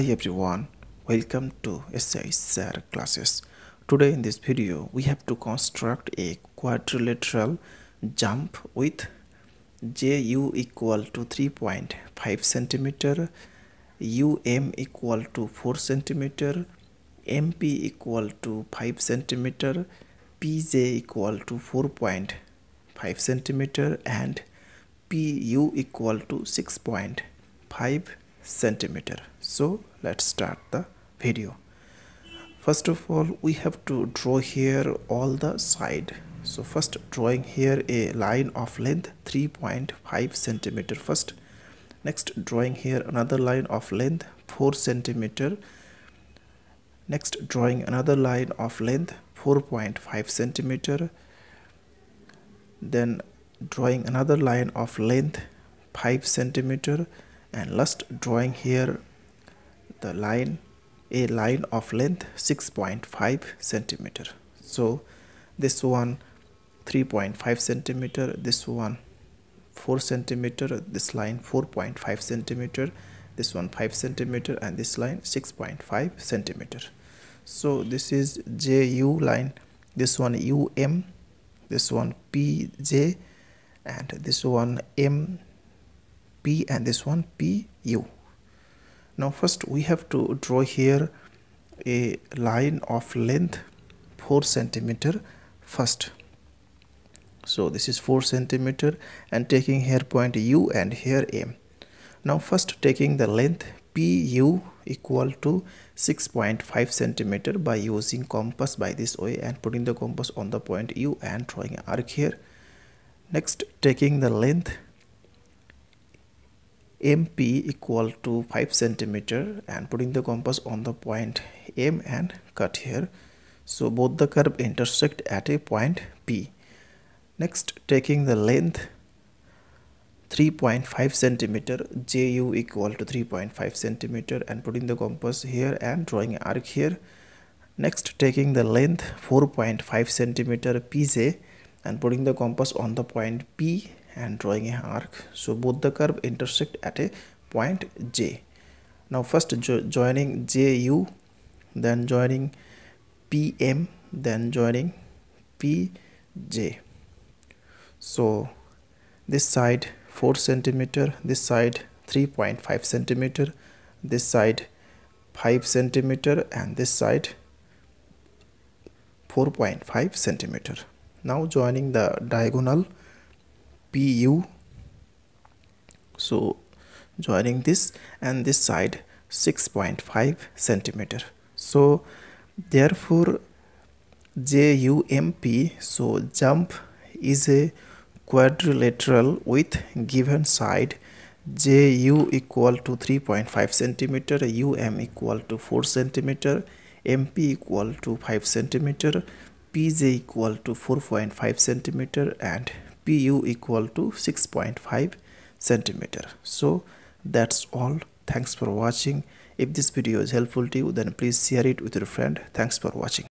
Hi everyone, welcome to SI classes. Today in this video we have to construct a quadrilateral jump with JU equal to 3.5 cm, UM equal to 4 cm, MP equal to 5 cm, PJ equal to 4.5 cm and PU equal to 6.5 cm. So let's start the video. First of all, we have to draw here all the side. So first drawing here a line of length 3.5 cm first. Next drawing here another line of length 4 cm. Next drawing another line of length 4.5 cm. Then drawing another line of length 5 cm. And last drawing here the line of length 6.5 cm. So this one 3.5 cm, this one 4 cm, this line 4.5 cm, this one 5 cm, and this line 6.5 cm. So this is JU line, this one UM, this one PJ, and this one MP, and this one PU. Now first we have to draw here a line of length 4 cm first. So this is 4 cm and taking here point U and here M. Now first taking the length PU equal to 6.5 cm by using compass by this way and putting the compass on the point U and drawing an arc here. Next taking the length MP equal to 5 cm and putting the compass on the point M and cut here. So both the curve intersect at a point P. Next taking the length 3.5 cm, JU equal to 3.5 cm and putting the compass here and drawing an arc here. Next taking the length 4.5 cm PJ and putting the compass on the point P and drawing an arc. So both the curve intersect at a point J. Now first joining JU, then joining PM, then joining PJ. So this side 4 cm, this side 3.5 cm, this side 5 cm, and this side 4.5 cm. Now joining the diagonal PU, so joining this and this side 6.5 cm. So therefore JUMP, so jump is a quadrilateral with given side JU equal to 3.5 cm, UM equal to 4 cm, MP equal to 5 cm, PJ equal to 4.5 cm, and PU equal to 6.5 cm. So that's all. Thanks for watching. If this video is helpful to you, then please share it with your friend. Thanks for watching.